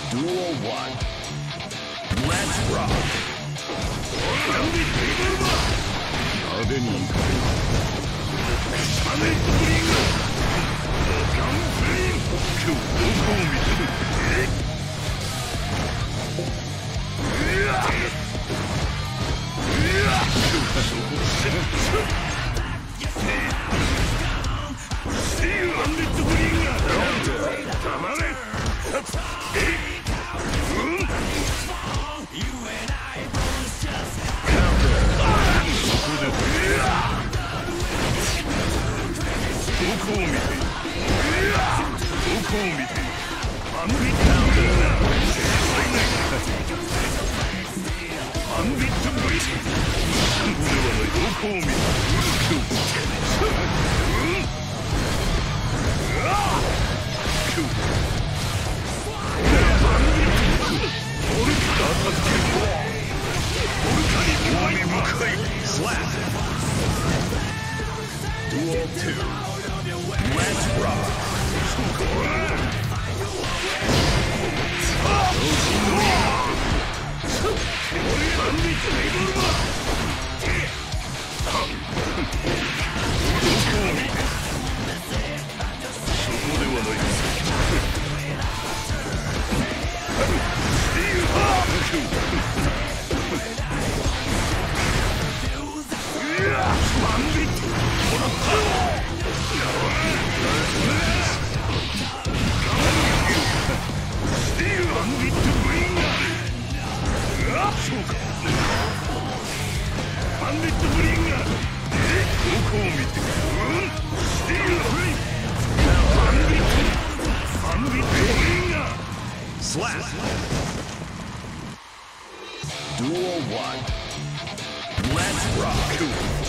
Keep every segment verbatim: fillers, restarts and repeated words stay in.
Duel one. Let's rock. 派手に行かれる。サメットブリング。ガンプリン。今日どこを見てる。うわ。うわ。そこせ。スティール・アンデッド・ブリンガー。たまれ。え。どこを見てどこを見てアンビットブリンガーアンビットブリンガーどこを見てオルカ当たってるオルカに興味深いスラッ Duel two. Let's rock. Slap. Duel one. Let's rock.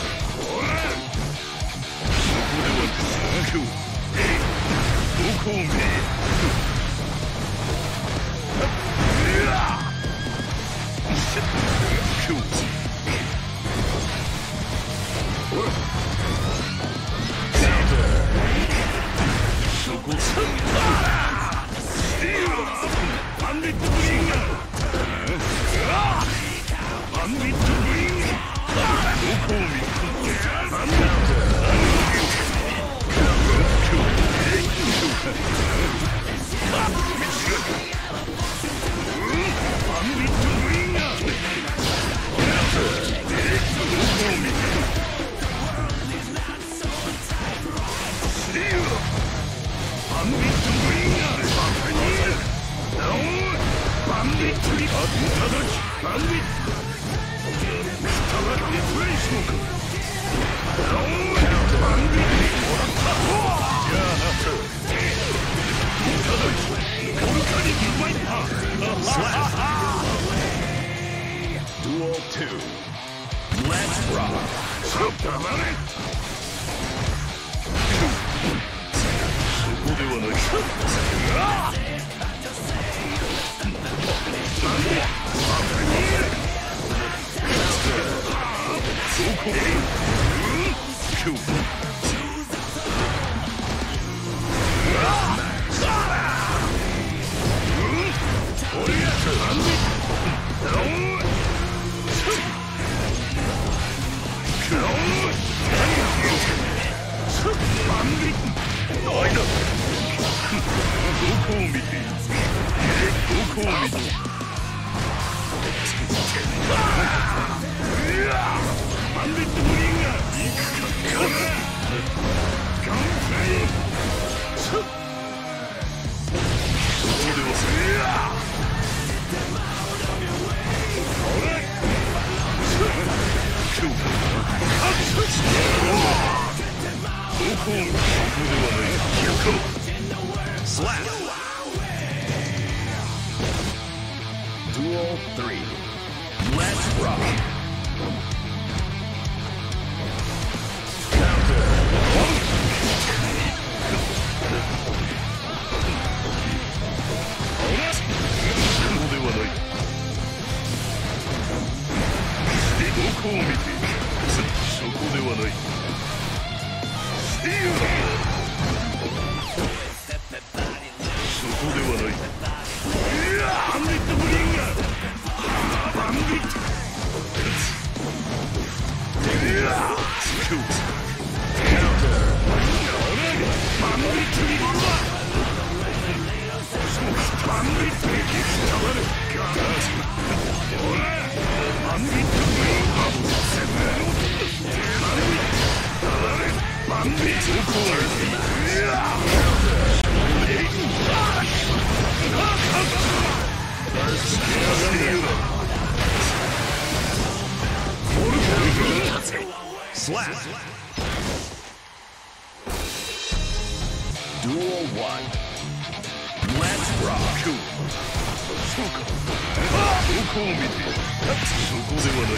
Duel two. Let's rock. Slap. Duel three. Let's rock. Counter. Steel. Slap. Duel one. Let's rock. そうか。どこを見て。そこではない。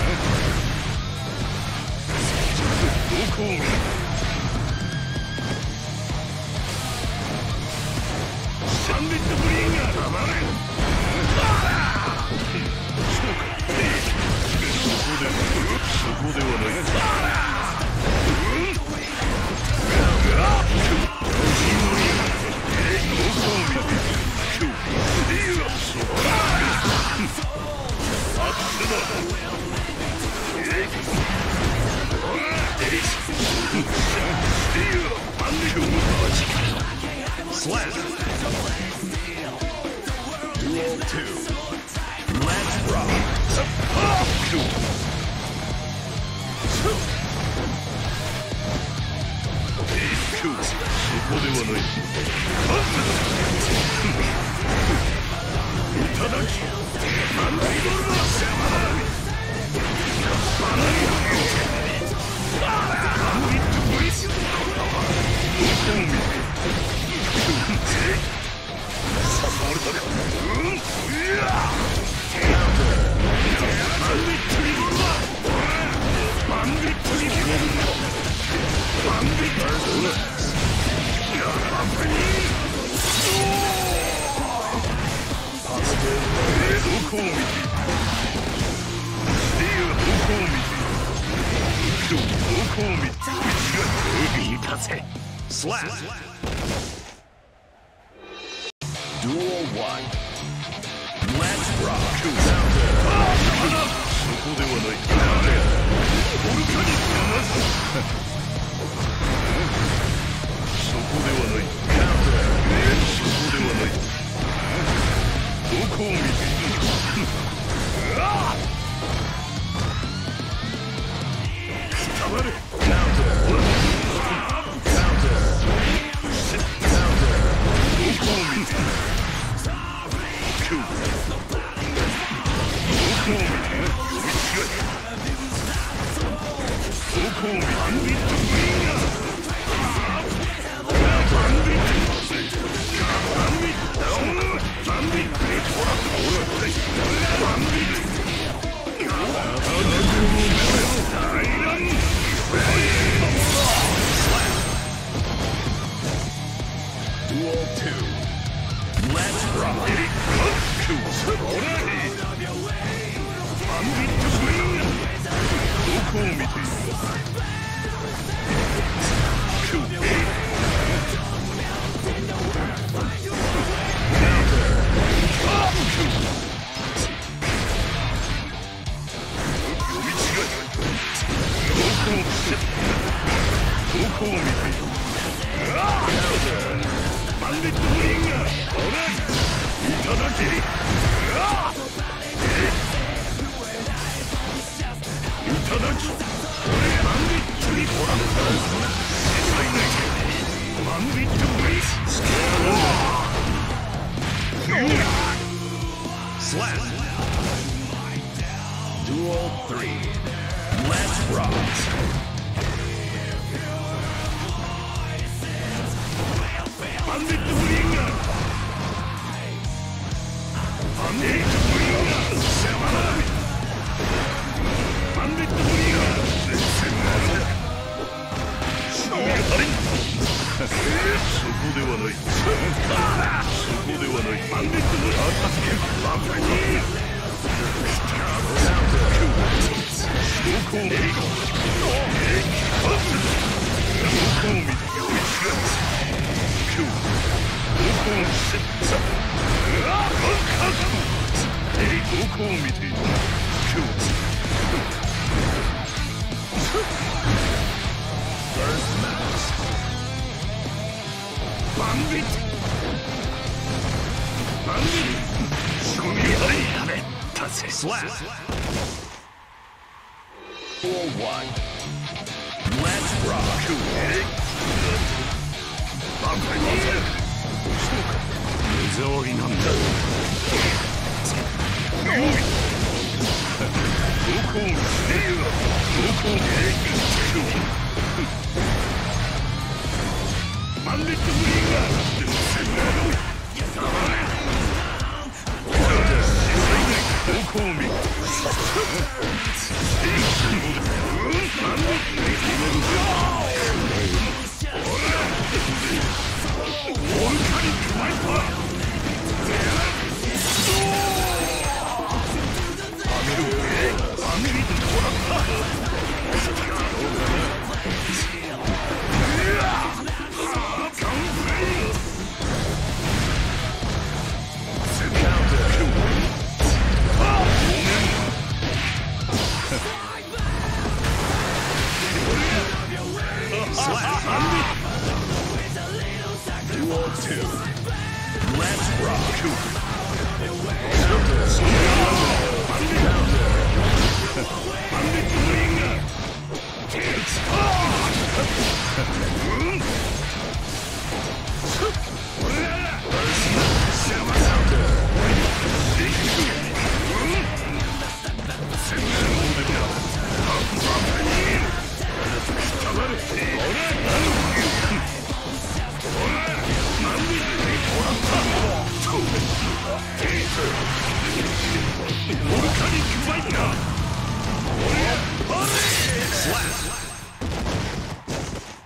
どこを見て。シャンディットブリーンが黙れ。そうか。そこで、そこではない。Slap. Duel two. Let's rock. Soこではない。いただき。マンダイドルだ。バナナイバンビットブリス。どこを見て。ささわれたか。うん。いや。マンビットリボルだ。マンビットリボルだ。マンビットリボルだ。どこを見て。どこを見て。いいかぜ。Slap. Duel one. Let's rock. そこではない。ボルカニックなし。そこではない。そこではない。どこを見て。たまれ。Duel two. Let's rock. Slap. Duel three. Let's rock. Bandit Bringer. Bandit Bringer. Bandit Bringer.そこではない。そこではない。バンディットのアタック。バンディット。どこを見る。どこを見る。どこを見ている。First match. Bandit! 仕込みはいめたぜ。スラッ フォーワン Let's rock バカにそうか目障りなんだ。おいどこを見せよどこを見せよマンデッドブリーガーどこを見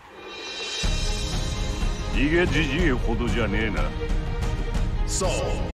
逃げじじいほどじゃねえな。そう